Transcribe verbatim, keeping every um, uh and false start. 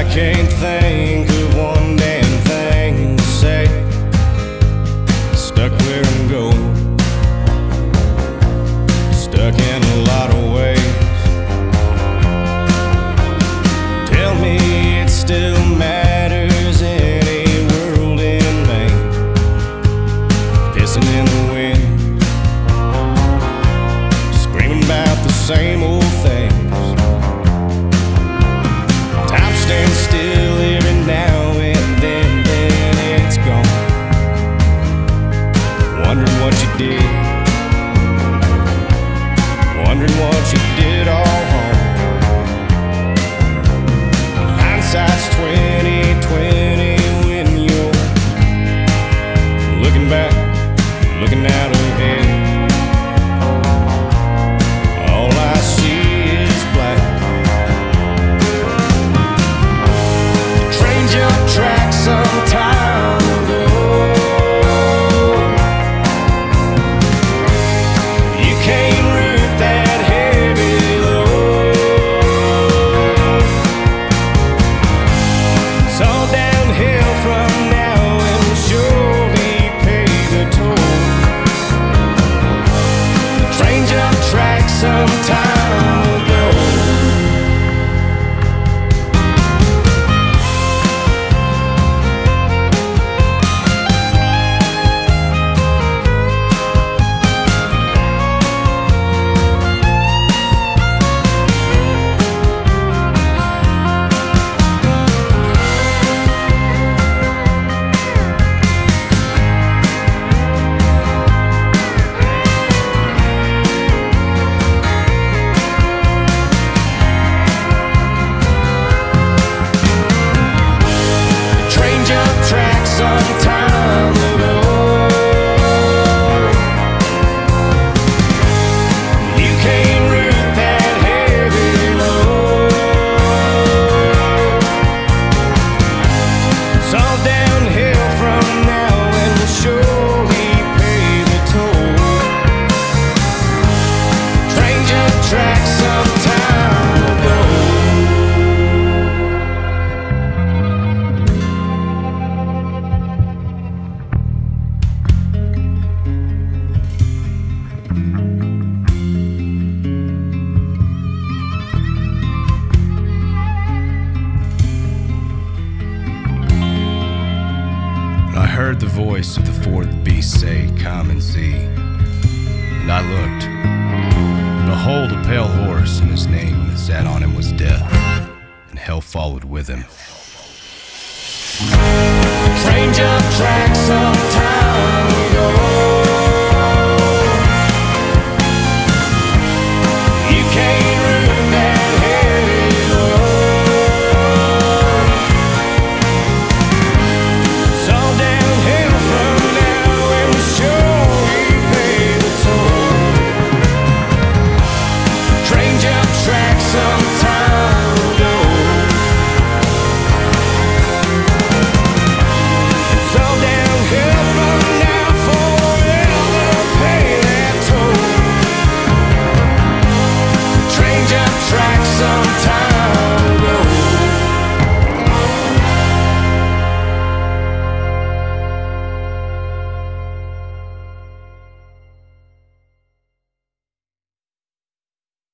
can't think of one damn thing to say. Stuck where I'm going, stuck in a lot of ways. Tell me it still matters in a world in vain, pissing in the wind, screaming about the same old things. Time stands still every now and then, then it's gone. Wondering what you did, wondering what you did all wrong. Hindsight's twenty twenty when you're looking back, looking out ahead. All I see is black. The train jumped tracks some time ago. You can't root that heavy load. It's all downhill from now and we'll surely pay the toll. The train jumped tracks some time ago. Train jumped tracks some time ago. You can't root that heavy load. It's all downhill from now and we'll surely pay the toll. Train jumped tracks some time ago. I heard the voice of the fourth beast say, "Come and see." And I looked. Behold, a pale horse, and his name that sat on him was Death, and hell followed with him. Train jumped tracks some